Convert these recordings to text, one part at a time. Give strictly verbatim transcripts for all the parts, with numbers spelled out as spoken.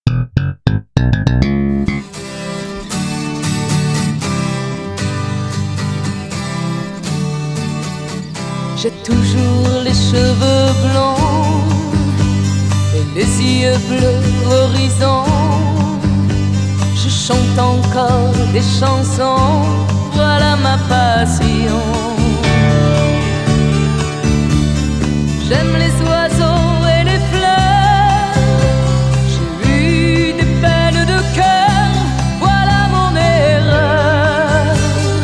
J'ai toujours les cheveux blonds et les yeux bleus horizon. Je chante encore des chansons, voilà ma passion. J'aime les oiseaux et les fleurs, j'ai eu des peines de cœur, voilà mon erreur.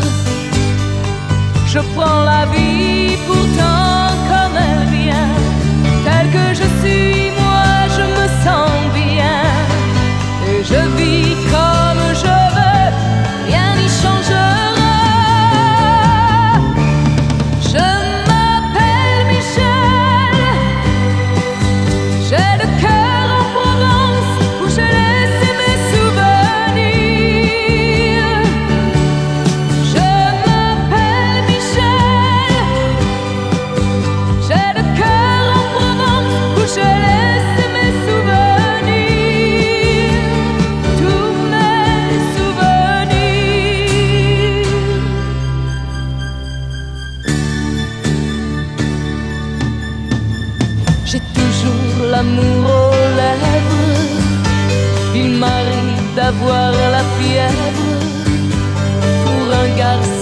Je prends la vie pourtant comme elle vient, telle que je suis, moi je me sens bien. Et je vis comme je veux, rien n'y changera. Je m'appelle Michel, j'ai le cœur en Provence où j'ai laissé mes souvenirs. Je m'appelle Michel, j'ai le cœur en Provence où j'ai laissé mes souvenirs, tous mes souvenirs. J'ai toujours l'amour aux lèvres, il m'arrive d'avoir la fièvre pour un garçon